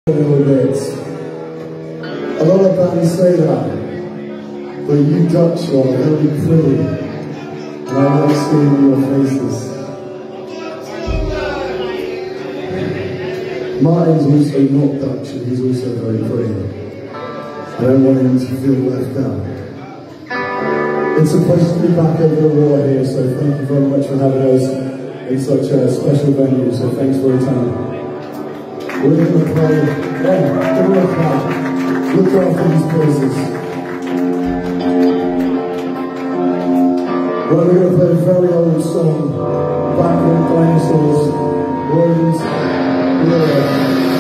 A little bit. A lot of bands say that, but you Dutch are very pretty, and I like seeing your faces. Martin's also not Dutch, and he's also very pretty. I don't want him to feel left out. It's a pleasure to be back over the water here, so thank you very much for having us in such a special venue, so thanks for your time. We're going to play, give it a clap. Look out for these places. Right, we're going to play a very old song, Back When Dinosaurs Roamed the Earth.